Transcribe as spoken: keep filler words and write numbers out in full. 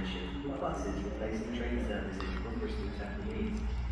transition, buses replacing train services from Bristol to Hackney East.